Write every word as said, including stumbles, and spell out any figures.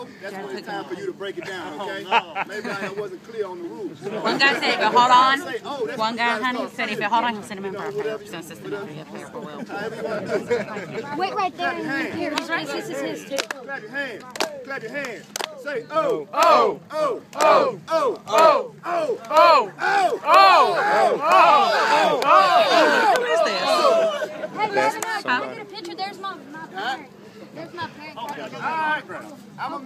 oh, that's when it's time for you to break it down, okay? Maybe I wasn't clear on the rules. One guy said if you hold on, one guy, honey, said if you hold on, he'll send him in for a pair. Since it's the be up here for a while. Wait right there. Here, he's right. This is his too. Clap your hands. Clap your hands. Say oh, oh, oh, oh, oh, oh, oh, oh, oh, oh, oh, oh. Who is this? Hey, Babineaux, can I get a picture? There's my, my parent. There's my parent. All right, I'm a